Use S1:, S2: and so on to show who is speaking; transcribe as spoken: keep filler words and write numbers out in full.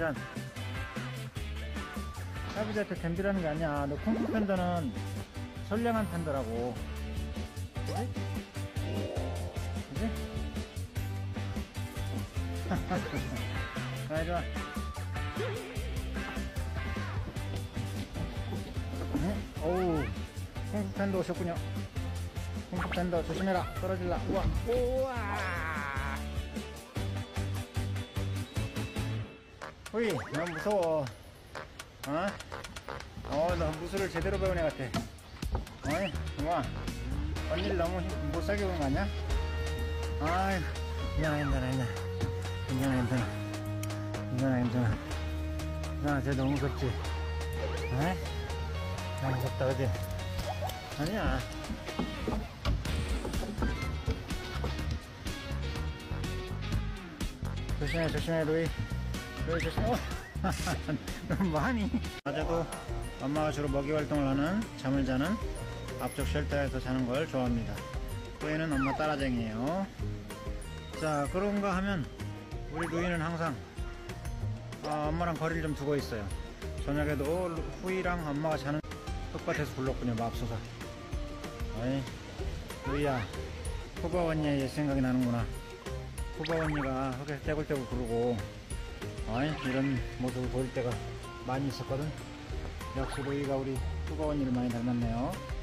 S1: 댐비잖. 할아버지한테 댐비라는 게 아니야. 너 쿵쿵 팬더는 선량한 팬더라고. 그지? 그지? 자, 이리와. 응? 어우, 쿵쿵 팬더 오셨군요. 쿵쿵 팬더 조심해라. 떨어질라. 우와, 우와. 호이, 너무 무서워. 어? 어, 너 무술을 제대로 배운 애 같아. 어이, 우와. 언니를 너무 못살게 보는 거 아니야? 아이, 괜찮아, 괜찮아, 괜찮아. 괜찮아, 괜찮아. 괜찮아, 괜찮아. 아, 쟤 너무 무섭지? 에? 너무 무섭다, 그지? 아니야. 조심해, 조심해, 루이. 루이, 조심해. 어? 너 뭐하니? 낮에도 엄마가 주로 먹이 활동을 하는, 잠을 자는 앞쪽 쉘터에서 자는 걸 좋아합니다. 루이는 엄마 따라쟁이에요. 자, 그런가 하면 우리 루이는 항상 아, 엄마랑 거리를 좀 두고 있어요. 저녁에도 후이랑 엄마가 자는 흙밭에서 불렀군요. 맙소사. 어이, 루이야, 후바 언니의 옛 생각이 나는구나. 후바 언니가 흙에서 떼굴떼굴 구르고 어이, 이런 모습을 보일 때가 많이 있었거든. 역시 루이가 우리 후바 언니를 많이 닮았네요.